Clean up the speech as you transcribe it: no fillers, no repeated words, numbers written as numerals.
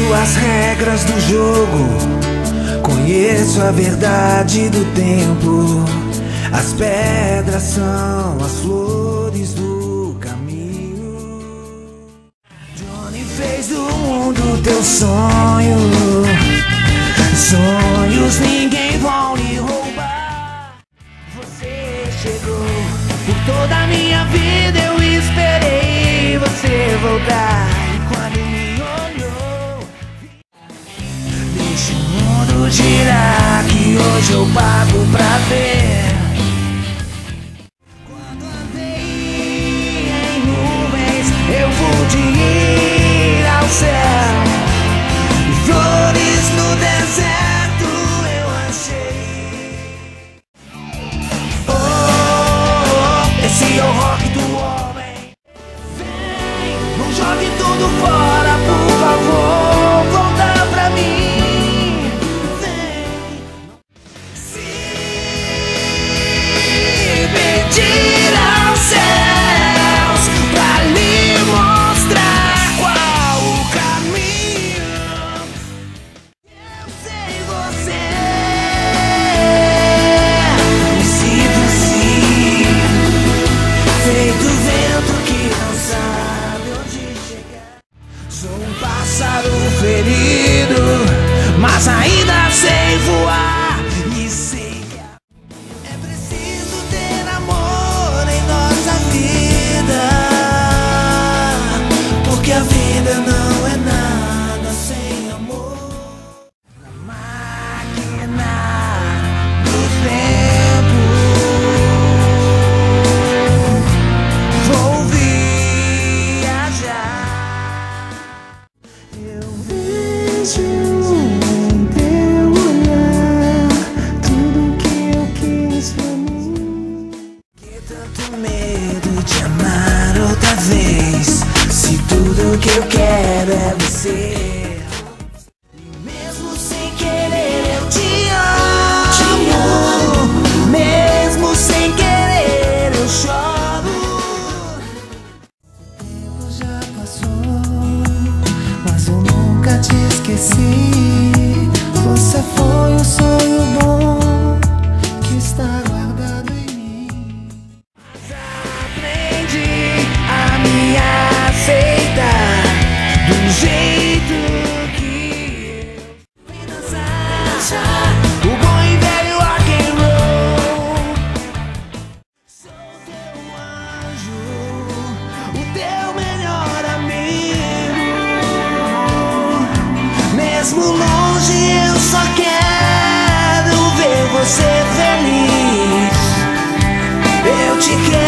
as regras do jogo, conheço a verdade do tempo. As pedras são as flores do caminho. Johnny fez do mundo teu sonho. Sonhos ninguém vão lhe roubar. Você chegou, por toda a minha vida eu esperei você voltar. E quando me olhou, deixa o mundo girar, que hoje eu pago pra ver. Quando andei em nuvens, eu pude ir ao céu. E flores no deserto eu achei. Oh, esse é o rock do homem. Vem, não jogue tudo fora, por favor, volta pra mim. Vem. Se pedir aos céus pra lhe mostrar qual o caminho. Eu sei você me seduzir, feito vento que não sabe onde chegar. Sou um pássaro ferido, mas ainda sei voar. E sei que é preciso ter amor em nossa vida, porque a vida não é nada sem amor. Na máquina do tempo vou viajar. Eu vejo em teu olhar tudo que eu quis pra mim. Que tanto medo de amar outra vez, se tudo que eu quero é você. E mesmo sem querer eu te amo, mesmo sem querer eu choro. O tempo já passou, mas eu nunca te esqueci. Você foi um sonho bom que está guardado em mim. Aprendi a me aceitar do jeito que eu me dançar. O bom e velho rock and roll. Sou teu anjo, o teu melhor amigo. Mesmo longe eu só quero ver você feliz. Eu te quero.